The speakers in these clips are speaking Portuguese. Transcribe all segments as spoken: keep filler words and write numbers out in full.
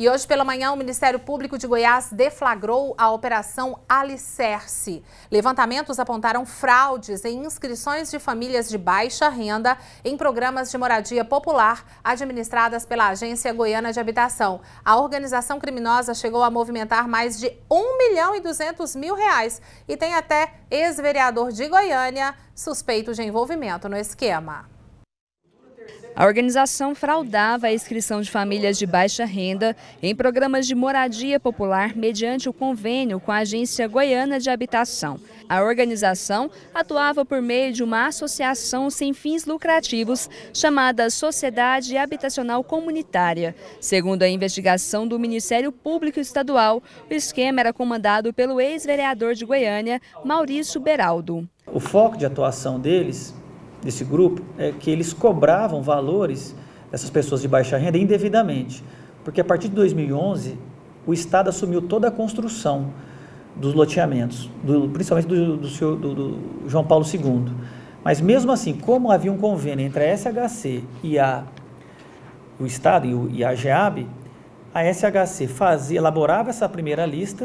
E hoje pela manhã o Ministério Público de Goiás deflagrou a Operação Alicerce. Levantamentos apontaram fraudes em inscrições de famílias de baixa renda em programas de moradia popular administradas pela Agência Goiana de Habitação. A organização criminosa chegou a movimentar mais de um milhão e duzentos mil reais e tem até ex-vereador de Goiânia suspeito de envolvimento no esquema. A organização fraudava a inscrição de famílias de baixa renda em programas de moradia popular mediante o convênio com a Agência Goiana de Habitação. A organização atuava por meio de uma associação sem fins lucrativos chamada Sociedade Habitacional Comunitária. Segundo a investigação do Ministério Público Estadual, o esquema era comandado pelo ex-vereador de Goiânia, Maurício Beraldo. O foco de atuação deles desse grupo é que eles cobravam valores dessas pessoas de baixa renda indevidamente, porque a partir de dois mil e onze o Estado assumiu toda a construção dos loteamentos, do, principalmente do, do, senhor, do, do João Paulo segundo. Mas mesmo assim, como havia um convênio entre a S H C e a, o Estado e, o, e a GEAB, a S H C fazia, elaborava essa primeira lista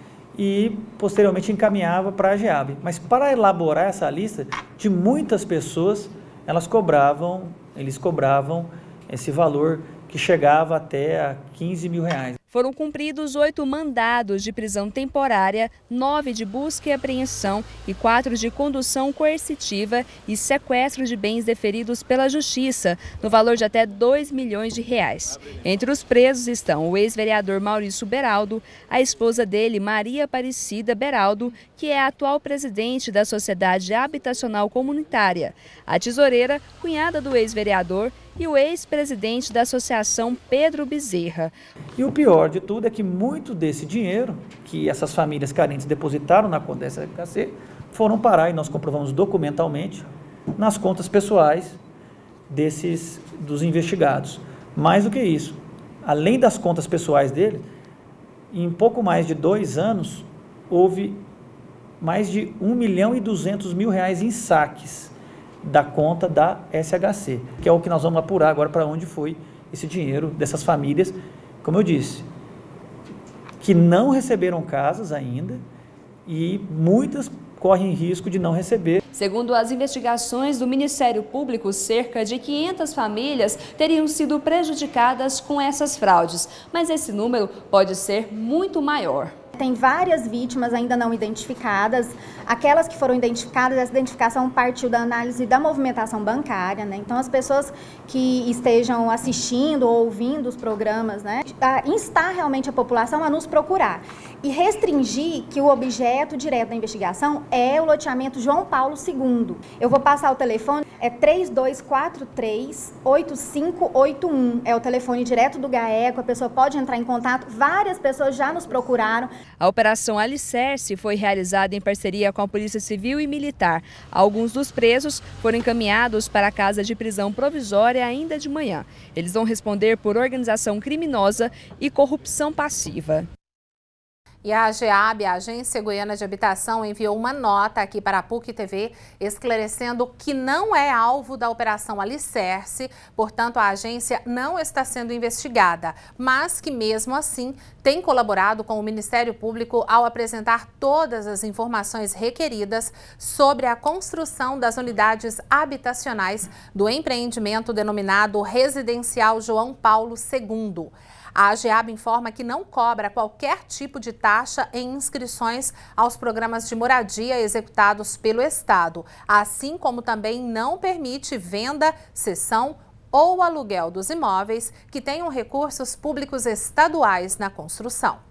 e posteriormente encaminhava para a GEAB. Mas para elaborar essa lista, de muitas pessoas, elas cobravam, eles cobravam esse valor que chegava até a quinze mil reais. Foram cumpridos oito mandados de prisão temporária, nove de busca e apreensão e quatro de condução coercitiva e sequestro de bens deferidos pela Justiça, no valor de até dois milhões de reais. Entre os presos estão o ex-vereador Maurício Beraldo, a esposa dele, Maria Aparecida Beraldo, que é a atual presidente da Sociedade Habitacional Comunitária, a tesoureira, cunhada do ex-vereador, e o ex-presidente da associação, Pedro Bezerra. E o pior de tudo é que muito desse dinheiro que essas famílias carentes depositaram na conta da S H C foram parar, e nós comprovamos documentalmente, nas contas pessoais desses, dos investigados. Mais do que isso, além das contas pessoais dele, em pouco mais de dois anos, houve mais de um milhão e duzentos mil reais em saques da conta da S H C, que é o que nós vamos apurar agora para onde foi esse dinheiro dessas famílias, como eu disse, que não receberam casas ainda e muitas correm risco de não receber. Segundo as investigações do Ministério Público, cerca de quinhentas famílias teriam sido prejudicadas com essas fraudes, mas esse número pode ser muito maior. Tem várias vítimas ainda não identificadas. Aquelas que foram identificadas, essa identificação partiu da análise da movimentação bancária, né? Então, as pessoas que estejam assistindo ou ouvindo os programas, né, instar realmente a população a nos procurar e restringir que o objeto direto da investigação é o loteamento João Paulo segundo. Eu vou passar o telefone, é três dois quatro três, oito cinco oito um, é o telefone direto do GAECO, a pessoa pode entrar em contato, várias pessoas já nos procuraram. A Operação Alicerce foi realizada em parceria com a Polícia Civil e Militar. Alguns dos presos foram encaminhados para a casa de prisão provisória ainda de manhã. Eles vão responder por organização criminosa e corrupção passiva. E a GEAB, a Agência Goiana de Habitação, enviou uma nota aqui para a P U C T V esclarecendo que não é alvo da Operação Alicerce, portanto a agência não está sendo investigada, mas que mesmo assim tem colaborado com o Ministério Público ao apresentar todas as informações requeridas sobre a construção das unidades habitacionais do empreendimento denominado Residencial João Paulo segundo. A GEAB informa que não cobra qualquer tipo de taxa em inscrições aos programas de moradia executados pelo Estado, assim como também não permite venda, cessão ou aluguel dos imóveis que tenham recursos públicos estaduais na construção.